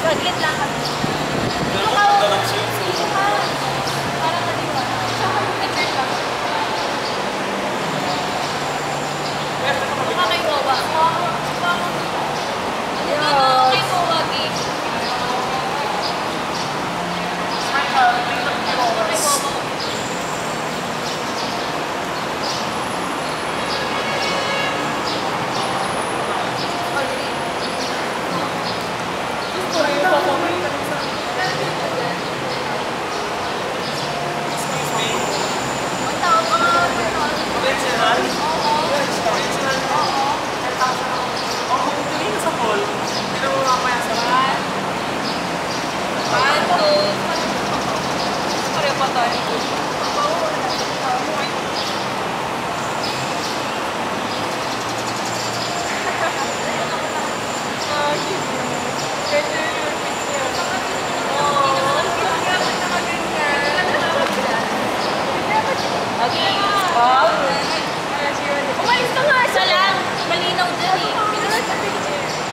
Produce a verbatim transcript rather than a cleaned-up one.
Saglit lang kami. Pero kung punta lang siya. Parang naliwa. Picture lang. Mukha kay Wawa. Hindi mo kay Wawa, Gay. Kay Wawa. Pareho pa tayo.